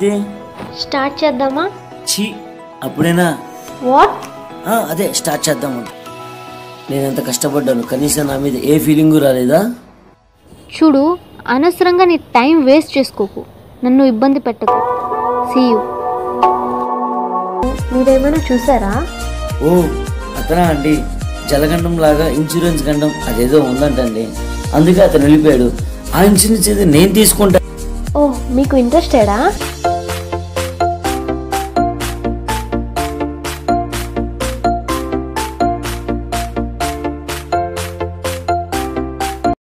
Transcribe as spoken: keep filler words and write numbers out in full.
Start చేద్దామా? ఛీ అప్పుడేనా? వాట్? అదే స్టార్ట్ చేద్దాము. నేనంత కష్టపడ్డాను, కనీసం నా మీద ఏ ఫీలింగు రాలేదా? చూడు, అనవసరంగా నీ టైం వేస్ట్ చేసుకోకు, నన్ను ఇబ్బంది పెట్టకు. See you. మీరేమైనా చూసారా? ఓ అతనా అండి, జలగండం లాగా ఇన్సూరెన్స్ గండం అదేదో ఉందంటండి, అందుకే అతను వెళ్ళిపోయాడు. ఆ ఇన్సూరెన్స్ అయితే నేను తీసుకుంటా. ఓ మీకు ఇంట్రెస్టెడా?